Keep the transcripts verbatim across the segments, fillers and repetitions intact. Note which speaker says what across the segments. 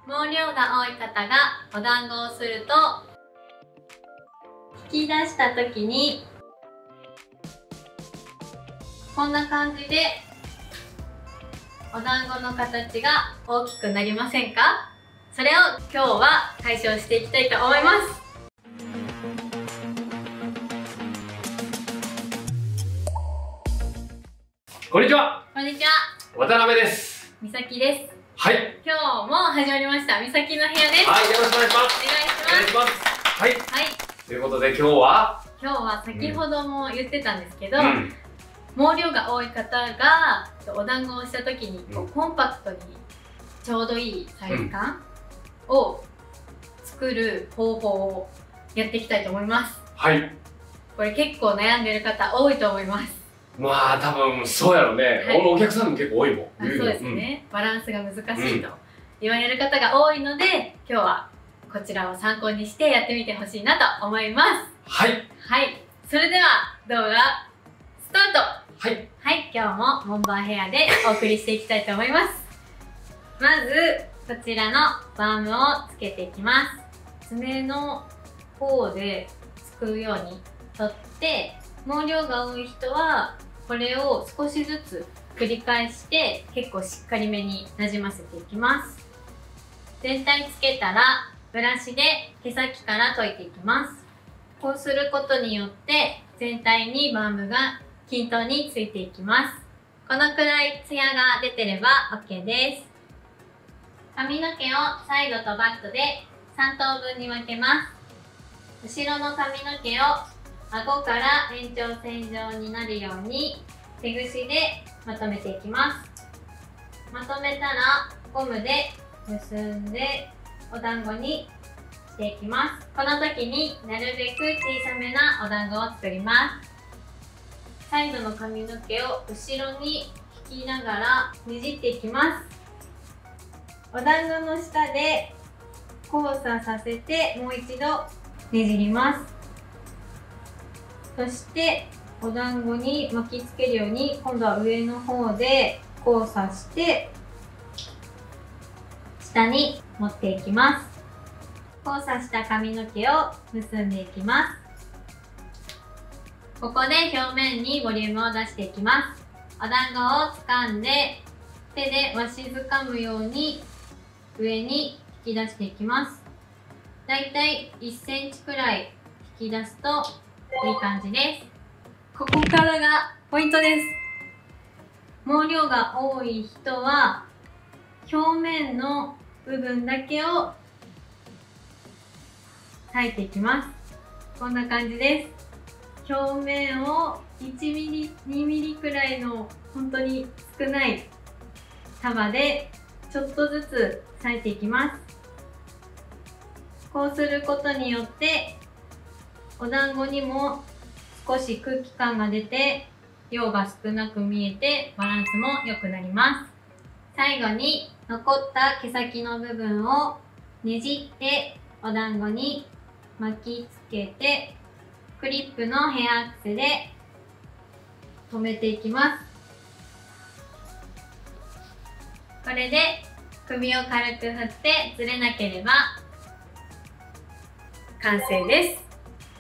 Speaker 1: 毛量が多い方がお団子をすると、引き出した時にこんな感じでお団子の形が大きくなりませんか？それを今日は解消していきたいと思います。
Speaker 2: こんにちは。
Speaker 1: こんにちは。
Speaker 2: 渡辺です。
Speaker 1: みさきです。
Speaker 2: はい。
Speaker 1: 今日も始まりました。みさきの部屋です。
Speaker 2: はい、よろしくお願いします。
Speaker 1: お願いします。
Speaker 2: お願いします。はい。はい。ということで今日は
Speaker 1: 今日は先ほども言ってたんですけど、
Speaker 2: うん、
Speaker 1: 毛量が多い方がお団子をした時にこうコンパクトにちょうどいいサイズ感を作る方法をやっていきたいと思います。
Speaker 2: はい。
Speaker 1: これ結構悩んでる方多いと思います。ま
Speaker 2: あ多分そうやろね、はい、お客さんでも結構多いもん。
Speaker 1: そうですね、うん、バランスが難しいと言われる方が多いので、今日はこちらを参考にしてやってみてほしいなと思います。はいはい、それでは動画スタート。はいはい、今日もモンバーヘアでお送りしていきたいと思います。まずこちらのバームをつけていきます。爪の方ですくうように取って、毛量が多い人はこれを少しずつ繰り返して結構しっかりめになじませていきます。全体つけたらブラシで毛先から溶いていきます。こうすることによって全体にバームが均等についていきます。このくらいツヤが出てれば OK です。髪の毛をサイドとバックでさん等分に分けます。後ろの髪の毛を顎から延長線上になるように手ぐしでまとめていきます。まとめたらゴムで結んでお団子にしていきます。この時になるべく小さめなお団子を作ります。サイドの髪の毛を後ろに引きながらねじっていきます。お団子の下で交差させてもう一度ねじります。そしてお団子に巻きつけるように今度は上の方で交差して下に持っていきます。交差した髪の毛を結んでいきます。ここで表面にボリュームを出していきます。お団子を掴んで手でわしづかむように上に引き出していきます。だいたいいっセンチくらい引き出すといい感じです。ここからがポイントです。毛量が多い人は表面の部分だけを裂いていきます。こんな感じです。表面をいちミリ、にミリくらいの本当に少ない束でちょっとずつ裂いていきます。こうすることによってお団子にも少し空気感が出て量が少なく見えてバランスも良くなります。最後に残った毛先の部分をねじってお団子に巻きつけてクリップのヘアアクセで留めていきます。これで首を軽く振ってずれなければ完成です。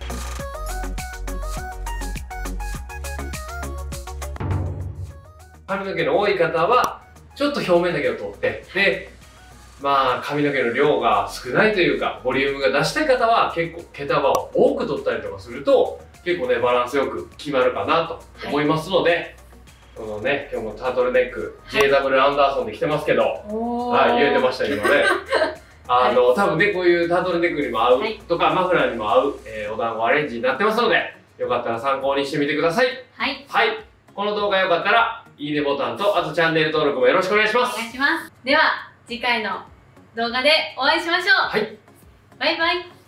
Speaker 2: 髪の毛の多い方はちょっと表面だけを取って、でまあ髪の毛の量が少ないというかボリュームが出したい方は結構毛束を多く取ったりとかすると結構ねバランスよく決まるかなと思いますので、はい、このね今日もタートルネック、はい、ジェイダブリュー アンダーソンで着てますけど、はい、言えてました今ねあの、はい、多分ねこういうタートルネックにも合うとか、はい、マフラーにも合う、えー、お団子アレンジになってますのでよかったら参考にしてみてください。はい、はい、この動画よかったらいいねボタンとあとチャンネル登録もよろしくお願いします。
Speaker 1: お願いします。では次回の動画でお会いしましょう。はい、バイバイ。